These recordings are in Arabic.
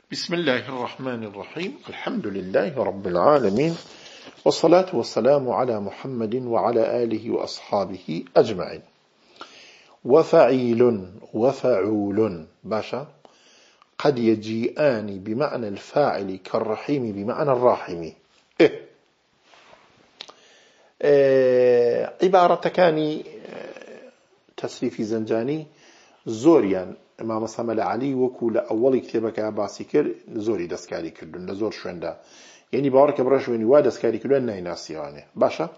بسم الله الرحمن الرحيم. الحمد لله رب العالمين، والصلاة والسلام على محمد وعلى آله وأصحابه أجمعين. وفعيل وفعول باشا قد يجيئان بمعنى الفاعل كالرحيم بمعنى الراحم. عبارة كاني تسريف زنجاني زوريان امام صمل علي وكو لأول كتابك عباسي كر زوري دسكاري كردون لزور شوين يعني باورك برشويني وا دسكاري كردون ناي ناسي يعني باشا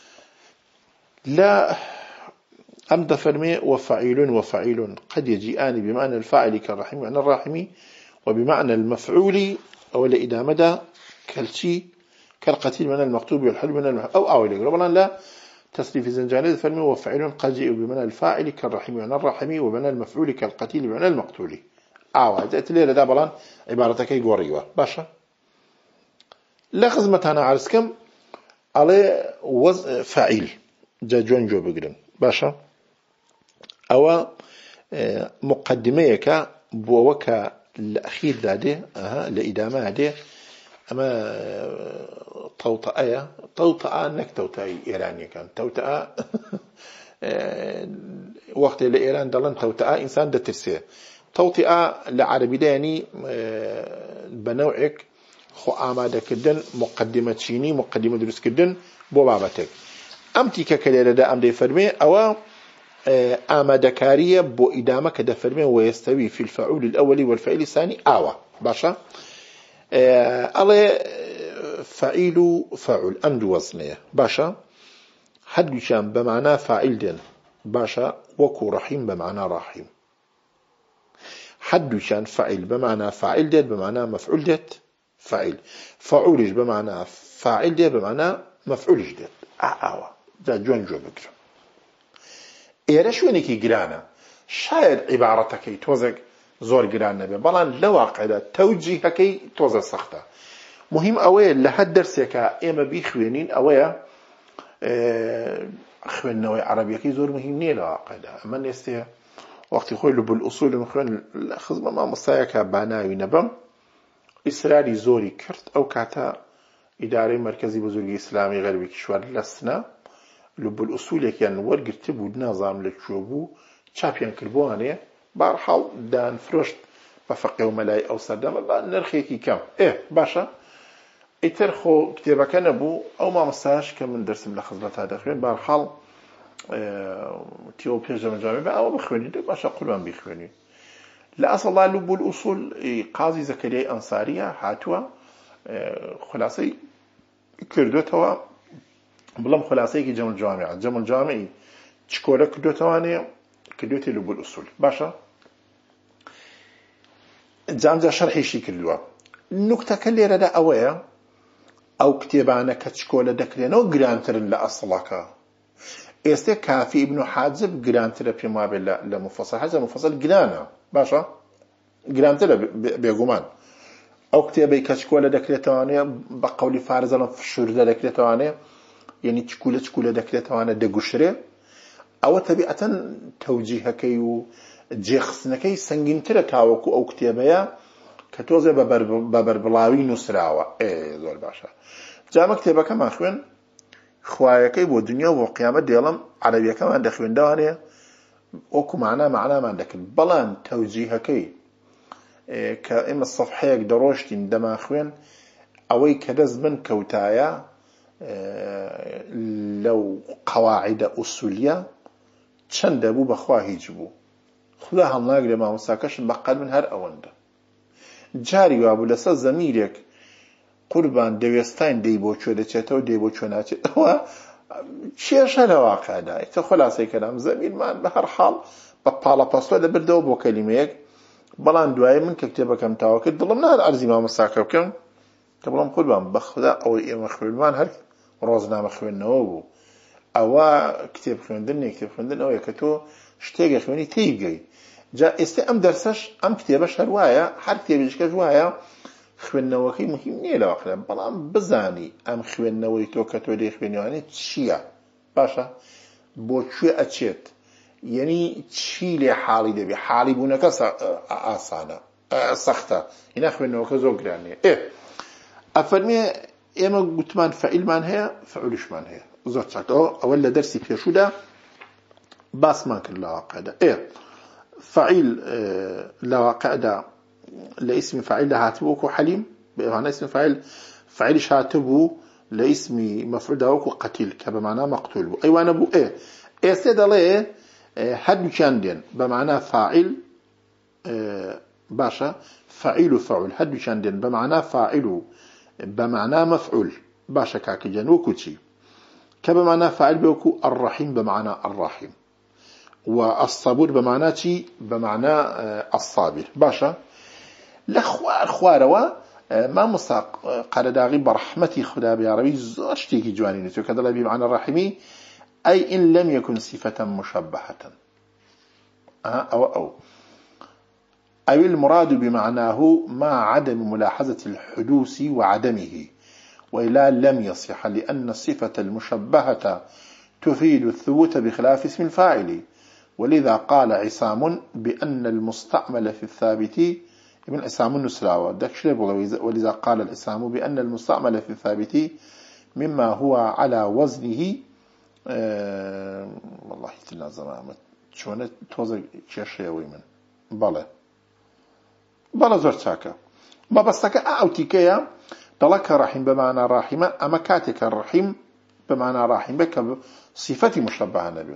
لا أمد فرمي وفعيل وفعيل قد يجيئان بمعنى الفاعل كالرحيم ومعنى الراحمي وبمعنى المفعول أو إذا مدى كالشي كالقتيل من المكتوب والحل من أو ربنا لا تصريف زنجاني فرمي وفعيل قد يجيء بمعنى الفاعل كالرحيم ومعنى الراحمي وبمعنى المفعول كالقتيل ومعنى المقتول. جاءت لي لدى بلان عبارتك يقوريوه باشا لا خزمتنا عرسكم على فاعل جاجون جو بقرن باشا أو مقدميك بوكا الأخير داده لإدامة ده أما طوطأة أنك توتأي إيرانية كان توتأة وقت لإيران دلن توتأة إنسان ده ترسيه توطئة لعربي داني بنوعك خو آماده كدن مقدمة شيني مقدمة دروس كدن بو بابتك أمتي ككليرة دا أم دي فرمي أو آماده كارية بو إدامة كده فرمي ويستوي في الفعول الأول والفعل الثاني آوة باشا الله فعيل فعل أمد وزنية باشا حد شام بمعنى فاعل دين باشا وكو رحيم بمعنى رحيم حد شان فعل بمعنى فاعل دين بمعنى مفعول ديت فاعل فعولش بمعنى فاعل ديت بمعنى مفعولش ديت آوة دا جوان جو بكرم إيرش وينكي قرانا شايد عبارتكي توزق زور قران نبي بلان لواقع توجيهكي توزق سخته مهم أوي لحد درسك إما بيخوينين أوي خوين نوع عربية كي زور مهم نيلا عقيدة أما نستيه وقت يقول له بالأصول مخوين الخزمة ما مصايك بعناوي نبم إسرائيلي زوري كرت أو كاتا إداري مركزي بزرگي إسلامي غربي كشوار لسنا لب الأصول كان ورقرتب ونظام للشوبو تشابيان كربوانية بارحال دان فرشت بفقه وملاي أو صدام نرخيكي كم باشا يترخو كتابة كان أبو أو ما مستاش كم من درس من الخزبات هذا خوين بارحال تيو بيجا من جامعة أو بخويني باشا قلوان بيخويني لا أصل الله لب الأصول قاضي زكريا أنصارية حاتوا خلاصي كردوتوا بلام خلاصي كي جمع الجامعي تشكولا كردوتواني كردوتي لب الأصول باشا جامجا شرحي شي كردوا النكتة كاللي ردا أويا أو كتابانا كتشكولا دكرينا وقرانتر لأصلك إستي كافي ابن حاجب قرانتر بما بالله لمفصل حاجة مفصل قرانا باشا قرانتر بيقومان أو كتابي كتشكولا دكريتوانيا بقولي فارزانا في الشهر دكريتوانيا يعني تشكولا دكريتوانيا دقشري أو طبيعة توجيهكي جيخسنكي سنجنتر تاوكو أو كتابيا كتوزي ببربلاوي نسراوة زول باشا جا مكتبه كما خوين خواياكي بو دنيا وقيامة ديالم عربية كمان دخوين دوانيا وكو معنا ما عندك بلان توجيهكي كإما الصفحيك دروشتين دما خوين أوي كدز من كوتايا لو قواعد أصولية چند بو بخواهي جبو خدا هم ناقل ما مساكش بقل من هر أونده جاری وابو لسا زميرك قربان دوستاين ديبو چو دچتو ديبو چو ناچتو چيش هالواقع دا ايتا خلاصي كلام زمير من بهر حال ببالا باسوا دا بردو بو كلميك بلان دواي من كتابة كم تاوكد ضلمنا هذا عرزي ما مساكب كم تبلام قربان بخدا او ايما خوالمان هر روزنا مخوين نوابو او كتاب خوندن او يكتو شتيغ خويني تيبقى جا استي ام درسش ام كتابش هروايا هر كتابش كجوايا خويننوكي مهم نيه لواقع بلان بزاني ام خويننوي تو كتو دي خوينيواني تشيا باشا بو چوي اچيت يعني تشي لي حالي دبي حالي بونك آسانا سخته يناخ منه كزوج يعني أفرمي إما قلتمان فعيل من هي فعولش من هي زوج ساعت أولا درسي في شو ده باس ما كان لا قاعدة فعيل لا قاعدة لاسم فعيل هاتبوك حليم بمعنى اسم فعيل شاتبو لاسم مفعول دوك قتيل كبمعنى مقتول أيوة أنا بو استيد الله حد شاندين بمعنى فاعل باشا فعيل فعل حد شاندين بمعنى فاعل بمعنى مفعول باشا كاكي جنوكو تشي كبمعنى فاعل بيوكو الرحيم بمعنى الرحيم والصبور بمعنى تشي بمعنى الصابر باشا الخواروا ما مساق قال داغي برحمتي خدا بعربي زوجتي جواني نتو كذا بمعنى الرحيمي أي إن لم يكن صفة مشبهة أو المراد بمعناه مع عدم ملاحظة الحدوث وعدمه وإلا لم يصح لأن الصفة المشبهة تفيد الثبوت بخلاف اسم الفاعل ولذا قال عصام بأن المستعمل في الثابت ابن عصام النسراوي ولذا قال العصام بأن المستعمل في الثابت مما هو على وزنه والله تلازم أعمل شونه توزع شيء من بلا زور شاكا ما بسك أو تكيا دلك رحيم بمعنى راحمة أما كاتك الرحيم بمعنى راحم بك صفة مشبهة نبيل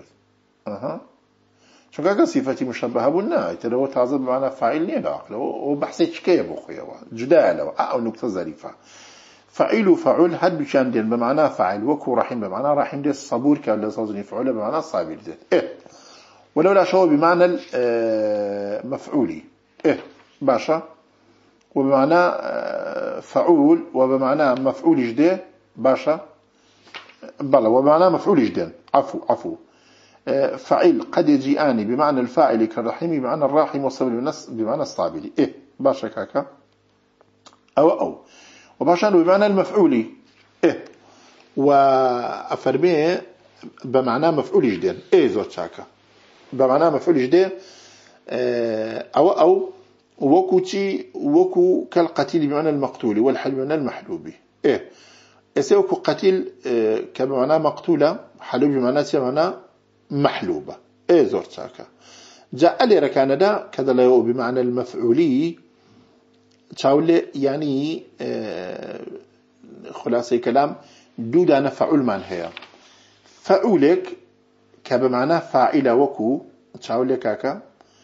شو كان صفة مشبهة بنا يتلو تعذب بمعنى فاعل نيلا وبحثش كيف أخويا جدال أو نقطة ظريفة فعيل فعل هد بشاندين بمعنى فاعل وكو رحيم بمعنى راحم دي الصبور كان لصوزني فعل بمعنى الصابر دي ولولا شو بمعنى المفعولي باشا وبمعنى فعول وبمعنى مفعول جديد باشا بلا وبمعنى مفعول جديد عفو فعيل قد يجيئان بمعنى الفاعل كالرحيم بمعنى الراحم والصبر بمعنى الصابر باشا كاكا أو وباشا بمعنى المفعولي وأفرميه بمعنى مفعول جديد زوت شاكا بمعنى مفعول جديد أو وكو كالقتيل بمعنى المقتول والحل بمعنى المحلوب يسوكو قتيل كبمعنى مقتولة حلوب بمعنى محلوبة زورت ساكا جاء لي ركان دا كذا لا بمعنى المفعولي تشاولي يعني خلاصي كلام دودا فعول من هي فعولك كبمعنى فاعل وكو تشاولي كاكا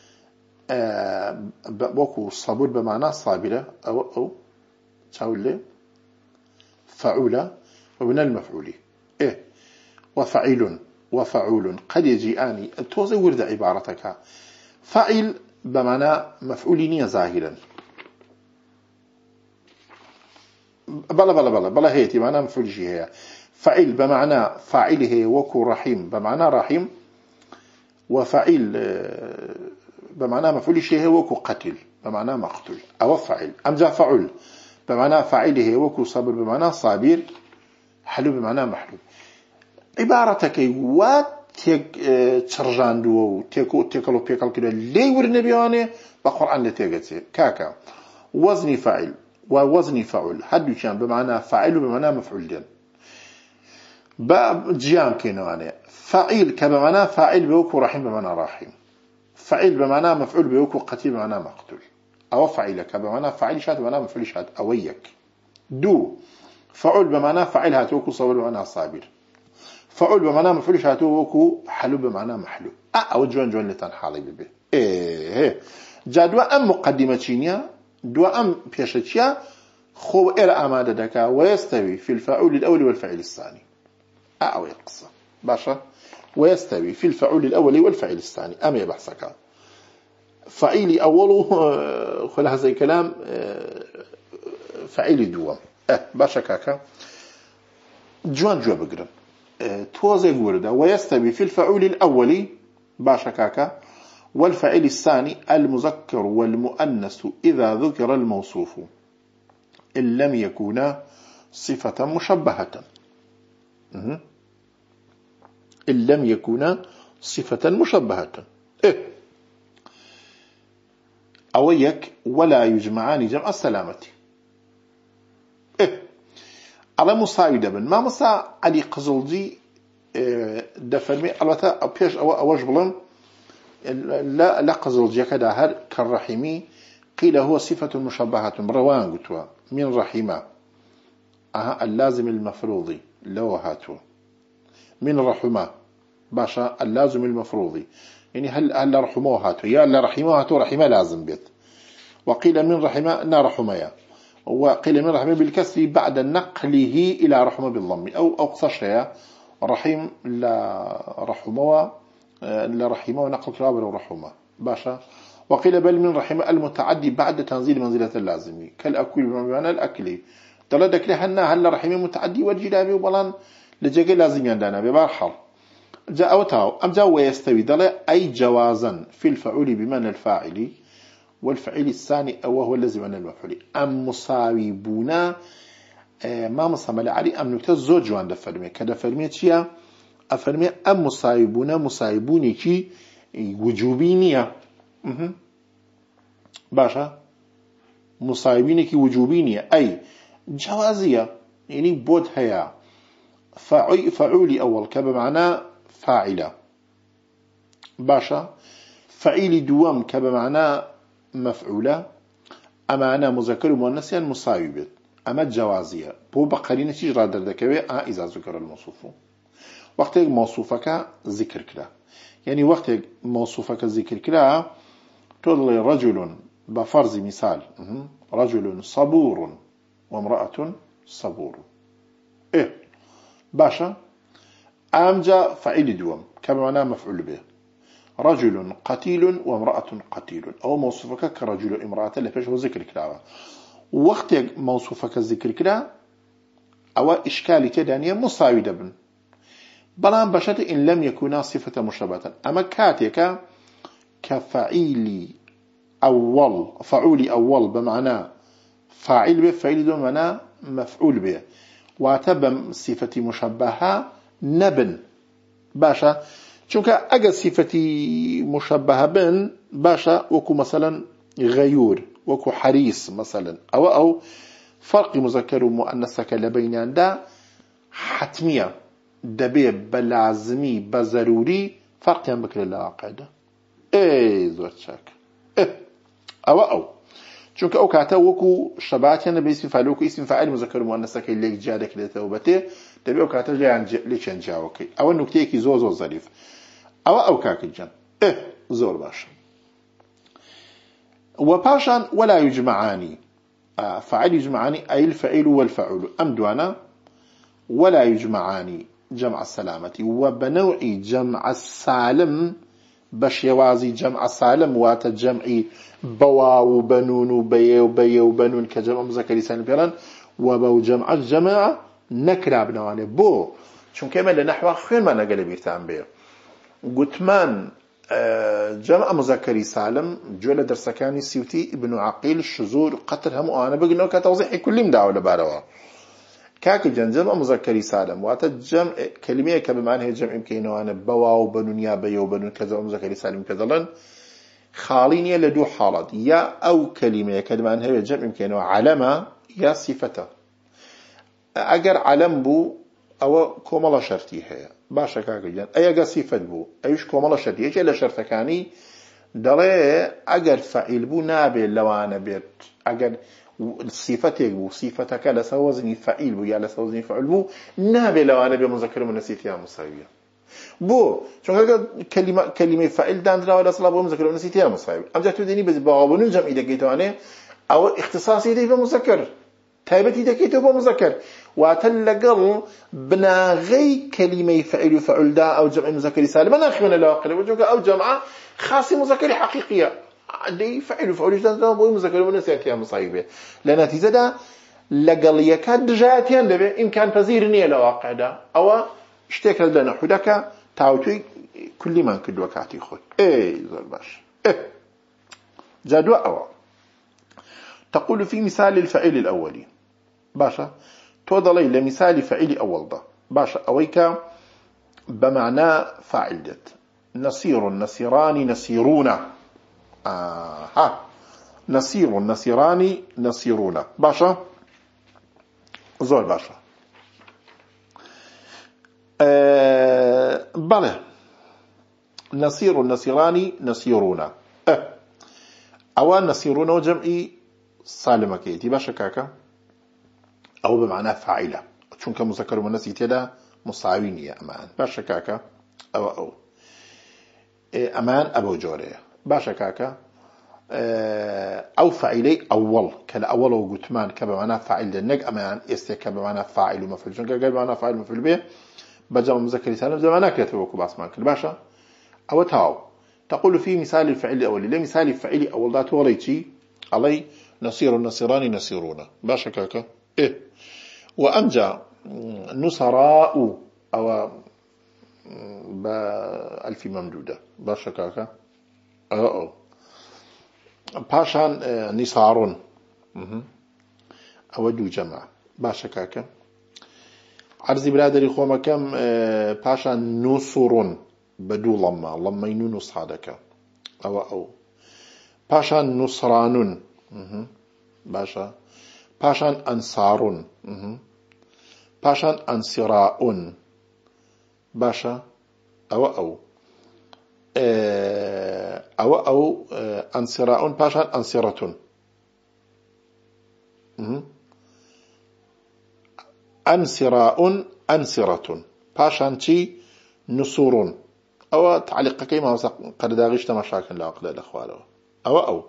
وكو صبور بمعنى صابرة أو تقول فعولة ومن المفعول وفعول قد يجيئان توزي ورد عبارتك فاعل بمعنى مفعولين ظاهرا بلا هيتي معنى مفعول هي فاعل بمعنى فاعله وكو رحيم بمعنى رحيم وفاعل بمعنى مفعول شيء وكو قتل بمعنى مقتول أو فعل أمزع فعل بمعنى فاعله وكو صابر بمعنى صابر حلو بمعنى محلو عبارتك وات تشرجان دو تيكلو بيكل كده لي ورنبيانه بقرآن لتيجتي كاكا وزن فاعل ووزن فعل حد كان بمعنى فاعل بمعنى مفعول دين جيان كينوانه فاعل كبمعنى فاعل بوكو رحيم بمعنى راحم فعيل بمعنى مفعول بيوكو قتيل بمعنى مقتول أو فعيلك بمعنى فعيل شات بمعنى مفعول شات أويك دو فعل بمعنى فعيل هاتوكو صبر بمعنى صابر فعل بمعنى مفعول شات وكو حلو بمعنى محلو أو جوان لتنحالي ببه جادوا أم مقدمة شينيا دوا أم بيشتشيا خو أمادة دكا ويستوي في الفعول الأول والفعل الثاني أو يقصى باشا ويستوي في الفعول الأول والفعل الثاني أم يبحثك فعيل أوله خلها زي كلام فعيل دوام باشا كاكا جوان جو بقرن توزي ورده ويستوي في الفعول الأول باشا كاكا والفعل الثاني المذكر والمؤنث إذا ذكر الموصوف إن لم يكونا صفة مشبهة إن لم يكونا صفة مشبهة أو يك ولا يجمعان جمع السلامة. على مساعدة بن ما مسا علي قزلجي دفرمي البته أبيش أوج بلن لا قزلجي كده هر كالرحيمي قيل هو صفة مشبهة روان قتوا من رحمة اللازم المفروضي لو هاتوا من رحمة باشا اللازم المفروضي يعني هل رحموه هاتوا يا لا رحموه هاتوا رحمة لازم بيت. وقيل من رحمة نا رحميا وقيل من رحمة بالكسر بعد نقله إلى رحمة بالضم أو قصشها رحيم لا رحمه نقل كلاب ورحمه باشا. وقيل بل من رحمه المتعدي بعد تنزيل منزلة اللازم كالأكل بمعنى الأكل تلدك لهنا هل رحمه متعدي والجلابي وبلان لجاء لازم يندانا ببارحل جاء وتاو أم جاء ويستوي دل أي جوازا في الفعول بمعنى الفاعل والفعل الثاني وهو الذي معنى المفعول أم مساوي بونا ما مصمل علي أم نكتة زوج جوان دفرمي كدفرمي تشيا أفرمي أم مسايبوني كي وجوبينية باشا مسايبيني كي وجوبينية أي جوازية يعني بود هيا فعولي أول كبا معناه فاعلة باشا فعيلي دوام كبا معناه مفعولة أما أنا مذكر ومؤنث مصايبة أما الجوازية بو بقرينة تجرى دردكوي إذا ذكر الموصوف وقت موصوفك ذكر كلا يعني وقت موصوفك ذكر كلا تقول رجل بفرض مثال رجل صبور وامرأة صبور باشا أمجا فعيل دوام كما معناه مفعول به رجل قتيل وامرأة قتيل أو موصوفك كرجل امرأة لفش هو ذكر كلا وقت موصوفك الذكر كلا أو إشكالي تدانية مساوي دبن بلان بشت إن لم يكونا صفة مشابهة أما كاتك كفعيل أول فعول أول بمعنى فاعل به فعيل دون معنى مفعول به واتبم صفة مشبهة نبن باشا چونك أجا صفة مشبهة بن باشا وكو مثلا غيور وكو حريص مثلا أو فرق مذكر ومؤنثك لبينان دا حتمية دبي بلازمي بزروري فرق بكر اللاقعدة زور شاك أو چونك أو كاتا وكو شباتينا باسم فعلوكو اسم فاعل مذكر مؤنثك اللي جادك لتوبته دبي أو كاتا جاء ليشان جاوكي أو النكتيكي زور ظريف أو كاك الجن زور باش وباشا ولا يجمعاني فعل يجمعاني أي الفعل والفعل أمدوانا ولا يجمعاني جمع السلامة وبنوع جمع السالم باش يوازي جمع السالم وات الجمع بوا وبنون وبي وبي وبنون كجمع مذكر سالم فعلا وبو جمع الجماعة نكرا بنواني بو شون كما لنحو خير ما نقل بيرتان بيه قتمان جمع مذكر سالم جول درسكاني سيوتي ابن عقيل الشذور قتل هم أنا بقول كتوضيح كل مدعو لباروا كاك جمع مذكر سالم وات الجمع كلمة كبمعنى هي جمع يمكنه أنا بوا وبنون يا بي وبنون كجمع مذكر سالم كذلن خاليني لدو حالات يا أو كلمة كبمعنى هي جمع يمكنه علامة يا صفته أجر علم بو أو كوملا شرطي هي باشا كاكجان أي صفة بو أيش كوملا شرطي إيش إلا شرط كاني دلي أجر فعيل بو نابي لوانا بيت أجر صفتك بو صفتك لسوزني فعيل بو يا لسوزني فعل بو نابي لوانا بمذكر من نسيتها مساوية بو شو كلمة فعيل داندرا ولا صلاه بو مذكر من نسيتها مساوية أم جاتو ديني بس بغابون الجمع إذا جيتواني أو اختصاصي دي بمذكر تايبتي دكيتو بمذكر واتلقل بناغي كلمة فعل وفعل دا أو جمع مذكر سالم أنا أخيونا لاقل وجوك أو جمعة خاصة مذكر حقيقية دي فعل وفعل جدا بوي مذكر ونسيتها مصايبة لنتيجة دا لقل يكاد جاتيان لبي إمكان بزيرني لواقع دا أو اشتكر لنا حدك تعوتي كل ما كد وكاتي خود زول باش جادوا أو تقول في مثال الفعل الأولي باشا توضلي لمثال فعل أول ده باشا أويك بمعنى فاعل دت نصير نصيران نصيرون نسير نسيران نسيرون باشا زور باشا بله نسير نسيران نسيرون أوان نسيرون وجمعي سالمة كيتي باشا كاكا أو بمعنى فاعلة چونك مذكر ومؤنث تدا مساوينية أمان باشا كاكا أو أمان أبو جوري باشا كاكا أو فاعلي أول كان أول وجتمان كبمعنى فاعل للنج أمان استك بمعنى فاعل ومفعول چونك قال بمعنى فاعل ومفعول به بجمع مذكر سالم زمانا كتبوك باسمان كل باشا أو تاو تقول في مثال الفعل الأول لا مثال الفعل أول ذات وليتي علي نصير النصيران نصيرون باشا كاكا وأمجى نصراء أو بألف ممدودة باشا كاكا باشان نصار أو دو جمع باشا كاكا عرضي برادري خوما كم باشان نصر بدو لما نص هذاك أو باشان نصران باشا باشان أنصار باشان أنصراء باشا أو أنصراء باشان أنصرة أنصراء أنصرة باشان تي نصور أو تعليق كيما قد داغشت مشاكل لا أقدر الأخوال أو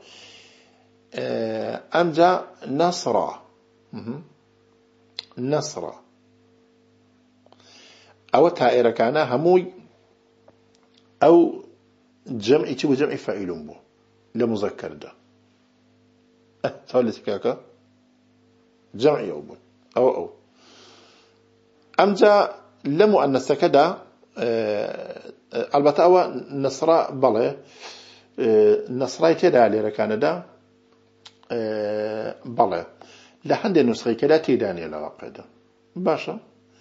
أمجا نصرا نصرا أو تائر كان هموي أو جمع تبو جمع فاعل بو لمذكر ده ثالث كاكا جمع يوم أو أمجا لمؤنث كده البته أو نصرا بله نصراي تدا على كندا بله لحد نسخة كده تداني العقيدة باشا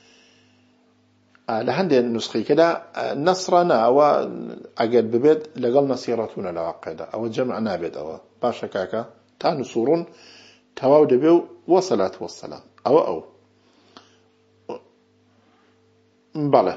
لحد نسخة كده نصرنا أو أجد ببيت لقل نصيرتنا العقيدة أو جمعنا بيت أو باشا كاكا تا نصورون تواود بيو وصلات والسلام أو بله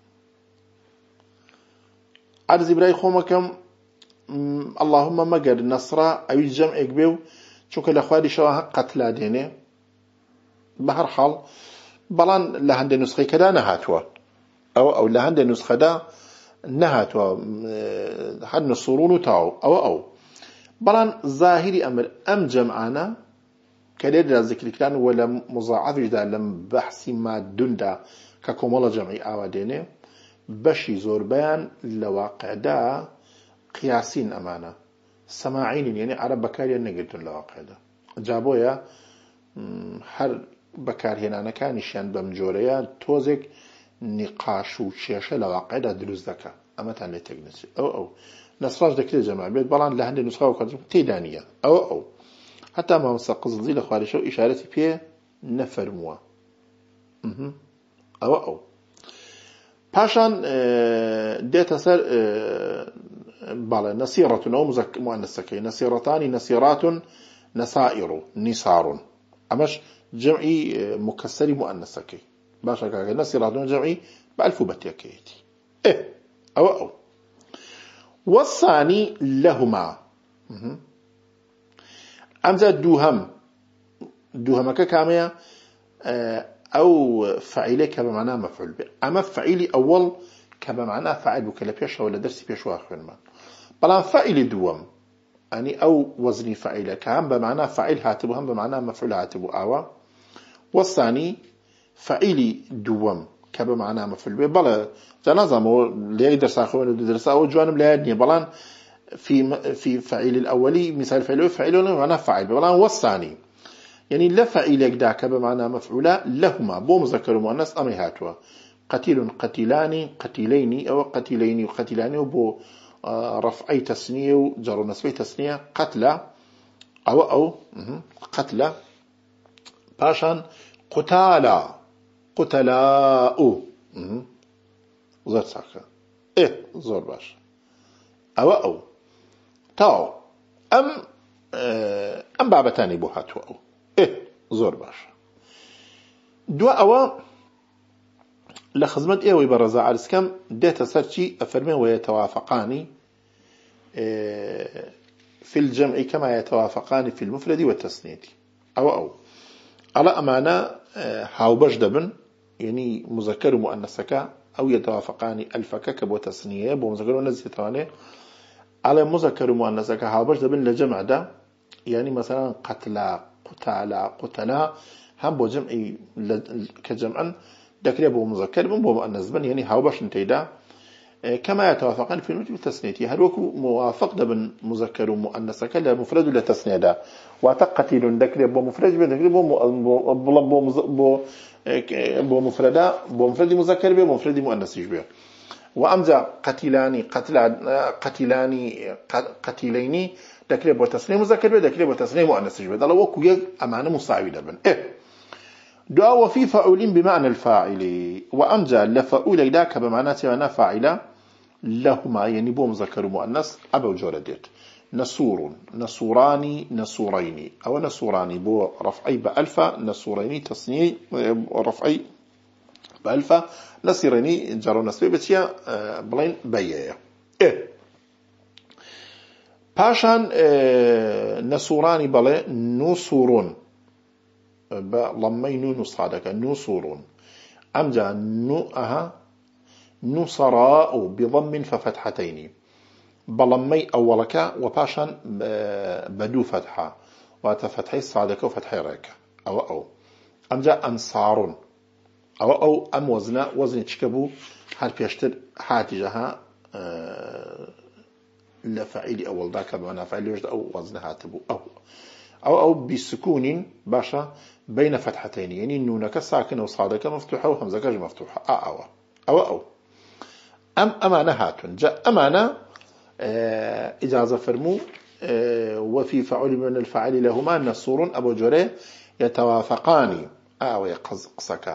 عرض براي خومكم اللهم ما قد نصرا أو الجمع يقبيو شوك الأخوادي شواها قتلا ديني بهر حال بلان لهند نسخي كدا نهاتوا أو لهند نسخة دا نهاتوا حد نصورون تاو أو بلان ظاهري أمر أم جمعنا كدير ذكر الكلام ولا مضاعف جدا لم بحثي ما دندا ككمال جمعي آواديني بشي زور بيان لواقع دا قياسين أمانة سماعين يعني عرب بكاري نقلتون لواقع دا جابويا هر بكار هنا كانشان بمجوريا توزك نقاش وشيشة لواقع دا دروز دكا أما تان لتقنسي أو نصراج دا كده جماعة بيت بلان لهندي نسخة وكذا تيدانية أو حتى ما مسقز زي لخواري شو إشارتي بيه نفرموا أو باشان ديتا سر بالا نصيرة أو مؤنثة نصيرتان نصيرات نصائر نصار أمش جمعي مكسر مؤنثة باشا كاكا نصيرات جمعي بألف بتيكيتي أو والثاني لهما أمزا دوهم كامية أو فعيلي كما معناه مفعول به أما فعيلي أول كما معناه فاعل وكلا بيش ولا درس بيش واخر ما بلان فعيلي دوم يعني أو وزني فعيلة كهم بمعنى فعيل هاتبو هم بمعنى مفعول هاتبو آوا والثاني فعيلي دوم كما معناه مفعول به بلا جنازمو ليه درس آخر ولا درس أو جوانب لا يدني بلان في فعيل الأولي مثال فعيل معناه فاعل بلان والثاني يعني لا فعيل داك بمعنى مفعولا لهما بو مذكر ومؤنث أمي هاتوا قتيل قتيلان قتيلين أو قتيلين وقتيلان وبو رفعي تسنية وجر ونصبي تسنية قتلى أو قتلى باشان قتالا قتلاء زور ساكا زور باش أو تاو أم ئەم بابەتانی بۆ هاتووە ئەو زۆر باشە. دوا ئەوە لە خزمەت ئێوەی بە ڕەزا عەرزکەم دێتە سەر چی ئەفەرمێ ويتوافقان في الجمع كما يتوافقان في المفرد والتثنية أو على أمانة هاوبش دبن يعني مذكر ومؤنثك أو يتوافقان ألفك كبو تثنية بو مذكر ومؤنث تواني على مذكر ومؤنثك هاوبش دبن لجمع ده يعني مثلا قتلا هم بو جمع كجمعا دكري بو مذكر بو مؤنث بن يعني هاوبش انتيدا كما يتوافقان في المفرد والتثنية هل وكو موافق دبن مذكر ومؤنثك لا مفرد ولا تثنية ده وتقتل دكري بو مفرد دكري بو مفردا بو مفرد مذكر بو مفرد مؤنث به وامزا قتيلين دكري بو تثنية مذكر به دكري بو تثنية مؤنث به ده وكو امانه مساوي دبن دعاء وفي فعول بمعنى الفاعل وامزا لفعول ذاك بمعنى انا فاعله لهما يعني بو مذكر ومؤنث ابو جردت نسور نسوران نسورين او نسوران بو رفعي بألفا نسورين تصنيع رفعي بألفا نسيرين جرو نسبي بتيا بلين بيا باشان نسوران بلا نسورون بلمين نصادك نسورون امجا نصراء بضم ففتحتين بلمي أولك وباشان بدو فتحة وتفتحي صادك وفتحي راك أو أمجا أنصار أو أم وزن تشكبو هل بيشتر حاتجها لفعيل أول ذاك بمعنى فعيل يوجد أو وزن هاتبو أو بسكون باشا بين فتحتين يعني نونك ساكنة وصادك مفتوحة وهمزك مفتوحة أو أمانة هاتون جاء أمانة إجازة فرمو وفي فعل من الفاعل لهما نسور أبو جري يتوافقان قصك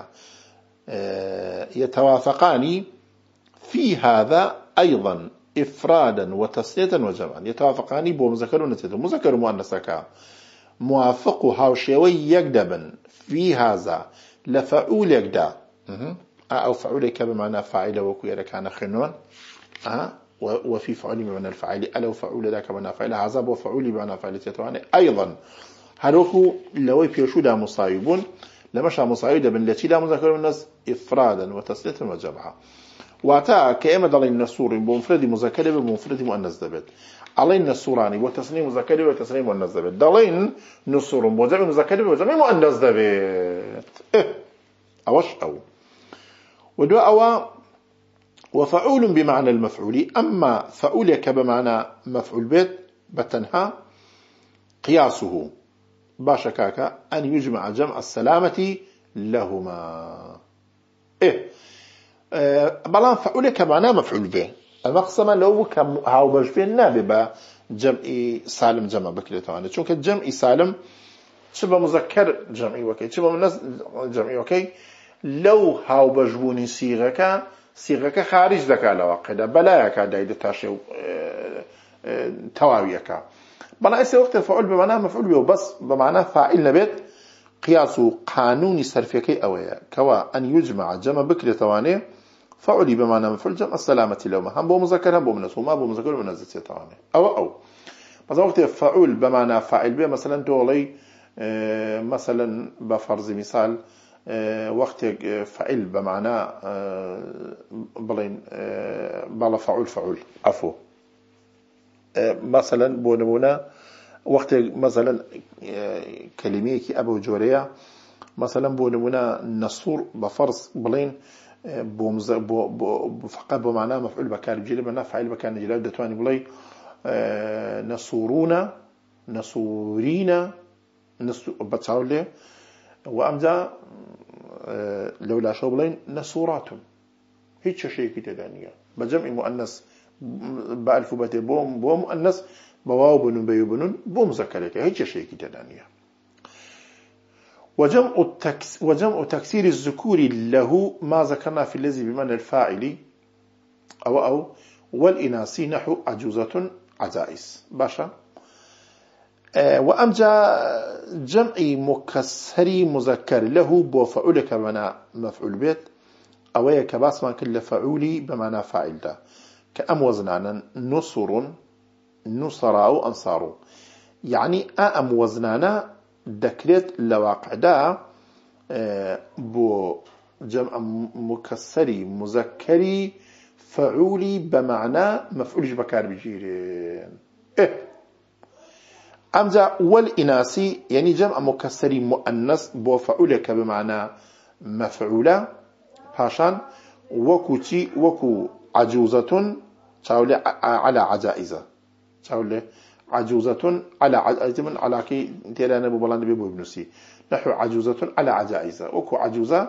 يتوافقان في هذا أيضا إفرادا وتسنية وجمعا يتوافقان بو مذكر ونسيته مذكر مؤنثك موافق هاوشيوي يقدبا في هذا لفعول يقدا أو فعولك بمعنى فاعل وكو كان خنون وفي فعل بمعنى الفاعل ألو فعول ذاك بمعنى فاعل عذاب وفعول بمعنى فاعل تتواني أيضا هروكو لوي بيشو دا مصايبون لمشى مصايب بن التي لا مذكر الناس إفرادا وتسنية وجمعا واتا كأما دلين نسور بمفرد مذكر بمفرد مؤنث دبت علينا النسوراني وتسنية مذكر وتسنية مؤنث دبت دلين نسور بجمع مذكر وجمع مؤنث دبت أو ودعوا وفعول بمعنى المفعول أما فعولك بمعنى مفعول بيت بتنها قياسه باشكاكا أن يجمع جمع السلامة لهما بلان فعولك بمعنى مفعول به المقسمة لو هاو بجفين ناببا جمع سالم جمع بكريتواني چونك جمع سالم شبه مذكر جمعي وكي شبه مناس جمعي وكي لو هاو بجبوني صيغك خارج ذكاء لواقع بلايك دايد تاشي تواويك بلا اسي وقت الفعول بمعنى مفعول به بس بمعنى فاعل نبت قياس قانون صرفك اويا كوا ان يجمع جمع بكر ثواني فعلي بمعنى مفعول جمع السلامه لو هم بو مذكر هم بو منث وما بو مذكر ومنث ثواني او بس وقت فعول بمعنى فاعل به مثلا دولي مثلا بفرض مثال وقت فعل بمعنى بلين بلا فعول عفو مثلا بونمونا وقت مثلا كلمة كي أبو جوريا مثلا بونمونا نصور بفرض بلين فقط بمعنى مفعول بكار بجيل بمعنى فعل بكار نجيل دتواني بلي نصورون نصورين بتصاول وأمزا لولا شوبلين نسورات هيك شيء كده دانية بجمع مؤنث بألف بتي بوم مؤنث بواو بنون بيو بنون بوم مذكرته هيك شيء كده دانية وجمع تكسير الذكور له ما ذكرنا في الذي بمعنى الفاعل أو والإناث نحو عجوزة عزائز باشا وأمجا جمع مكسر مذكر له بفعول كمعنى مفعول بيت أو كباس ما كل فعولي بمعنى فاعل ده كأم وزنانا نصر نصر أو أنصار يعني أم وزنانا دكرت لواقع ده بو جمع مكسري مذكري فعولي بمعنى مفعولش بكار بجيرين أمزا والإناسي يعني جمع مكسري مؤنث بو فعولك بمعنى مفعولة باشان وكوتي وكو عجوزة تقول على عجائزة تقول عجوزة على عجائزة على كي تيرانا ببلان بيبو ابنسي نحو عجوزة على عجائزة وكو عجوزة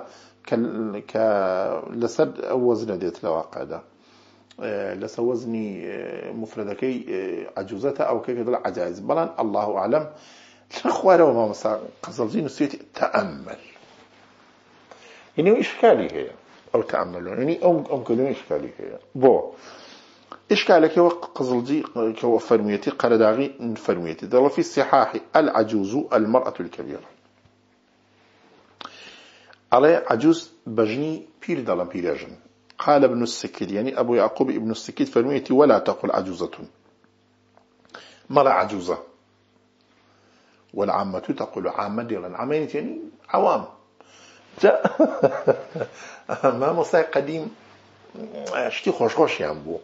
لسد وزن ديت الواقع ده لسوزني مفردكي عجوزتها أو كيف يدل عجائز بلان الله أعلم الأخوار وما مسا قصدين السيت تأمل يعني إشكالي هي أو تأمل يعني أو كلمة إشكالي هي بو إشكالك هو قصدي كو فرميتي قرداغي فرميتي دل في الصحاح العجوز المرأة الكبيرة على عجوز بجني بير دلم بيرجن قال ابن السكيت يعني أبو يعقوب ابن السكيت فرميتي ولا تقل عجوزة مرأة عجوزة والعامة تقول عامة ديلا عامين يعني عوام جاء ما مصاي قديم اشتي خوش ينبو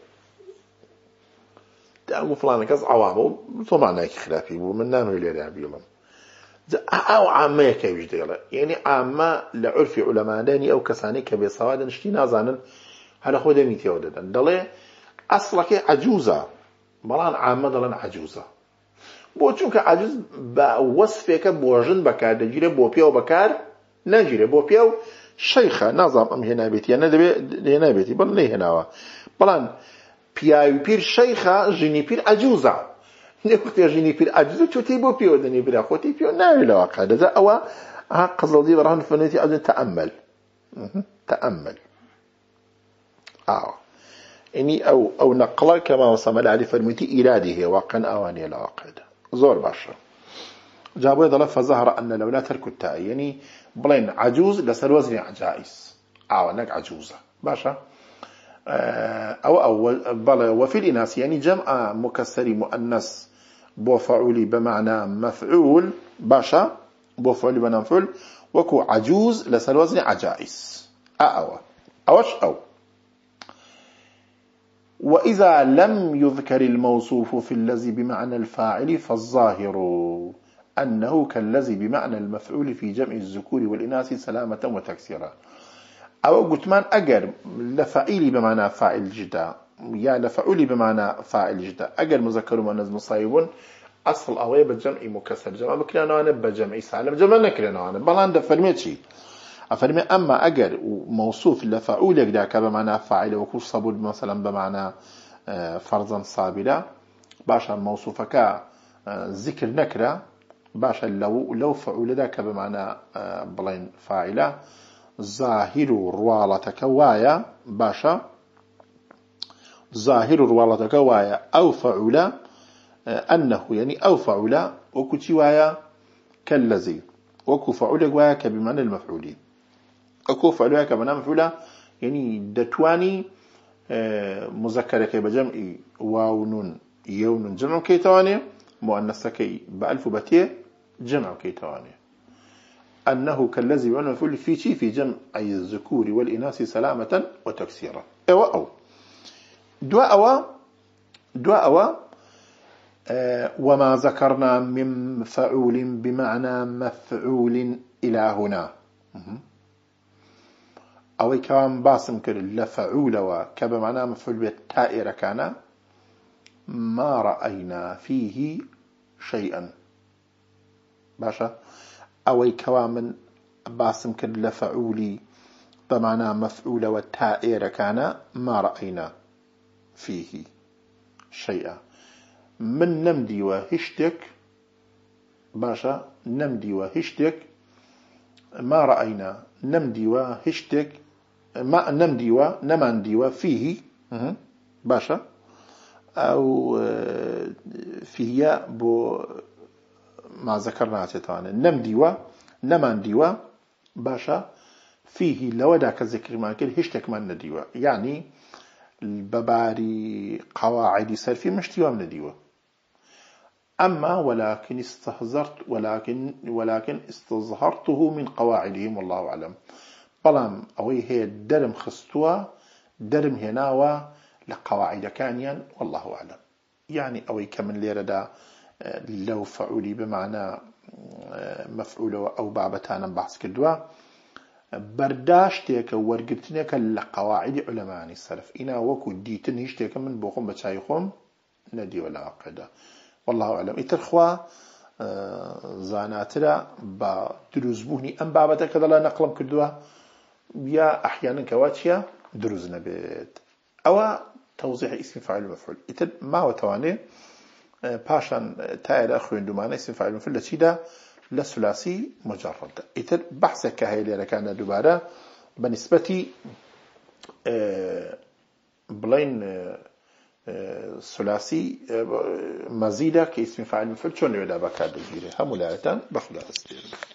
تقول فلان كاز عوام تو معناه خلافي ومن نام اللي يعبيهم أو عامة كيف ديلا يعني عامة لعرف علماء داني أو كساني كبي سواد نشتي نازانا هذا خود ميتي وددا دلي أصلك عجوزة بلان عامة دلان عجوزة بو چونك عجوز بوصفك بوجن بكار دجيره بو بيو بكار نجيره بو بيو شيخة نظام أم هنا بيتي أنا هنا بيتي بل ليه هنا بلان بياو بير شيخة جيني بير عجوزة نقول جيني بير عجوزة شو بو بيو دني بير أخوتي بيو ناوي لواقع ده أو ها قصد دي برهن فنيتي أجل تأمل إني أو نقل كما وصمل علي فرميتي إراده واقعا أواني لواقع ده زور باشا جابوا يضل فظهر أن لولا ترك التاء يعني بلين عجوز لسر وزن عجائز نك عجوزة باشا أو بل وفي الإناث يعني جمع مكسر مؤنث بوفعولي بمعنى مفعول باشا بوفعولي بمعنى مفعول وكو عجوز لسر وزن عجائز أوش وإذا لم يذكر الموصوف في الذي بمعنى الفاعل فالظاهر أنه كالذي بمعنى المفعول في جمع الذكور والإناث سلامة وتكسيرا أو قلت من أجر لفعيلي بمعنى فاعل جدا يا لفعولي بمعنى فاعل جدا أجر مذكر ومؤنث مصيب أصل أوي بجمع مكسر جمع بكرنا أنا بجمع سالم جمع نكرنا أنا بلان ده فرميتي أفرمي أما أجر موصوف لفعول يقدر بمعنى فاعل وكل صبور مثلا بمعنى فرضا صابرا باشا موصوفك ذكر نكرة باشا لو فعول ذاك بمعنى بلين فاعلة ظاهر روالتك وايا باشا ظاهر روالتك وايا أو فعول أنه يعني أو فعول وكتي وايا كالذي وكو فعول وايا بمعنى المفعولين أكو فعلها كبنا مفعولة يعني دتواني مذكرة بجمع واو نون يون جمع كيتواني مؤنث كي بألف بتيه جمع كيتواني أنه كالذي بمعنى مفعول في جمع أي الذكور والإناث سلامة وتكسيرا أو دواء وما ذكرنا من فعول بمعنى مفعول إلى هنا أو كان باسم كر لفعول وكب معناه مفعول بالتائر كان ما رأينا فيه شيئا باشا أو كان باسم كر لفعولي بمعنى مفعول والتائر كان ما رأينا فيه شيئا من نمدي وهشتك باشا نمدي وهشتك ما رأينا نمدي وهشتك ما نمدي ونماندي وفيه باشا أو فيه بو ما ذكرنا تطانه نم ديوا نمان ديوا باشا فيه لودا كذكر ما كل هشتك من نديوا يعني البباري قواعد سلفي مش ديوا من ديوا أما ولكن استظهرته من قواعدهم والله أعلم بلام أوي هي درم خستوا درم هناوا لقواعد كانيا والله أعلم يعني أوي كمن ليردا لو فعولي بمعنى مفعول أو بابتانا بحث كدوا برداشتك ورقبتنك لقواعد علماء السلف إنا وكو ديتن هشتك من بوخم بتشايخهم ندي ولا عقيدة والله أعلم إترخوا زاناترا بدروزبوني أم بابتك كذا لا نقلم كدوا يا أحيانا كواتشيا دروز نبيت أو توضيح اسم فاعل ومفعول إتر ما هو تواني باشان تاير أخوين دومانا اسم فاعل ومفعول لشيدا لثلاثي مجرد إتر بحثك هاي اللي كان دوباره بنسبة بلين ثلاثي مزيدة كاسم فاعل ومفعول شون يودا بكاد الجيري هم لا بخلا استير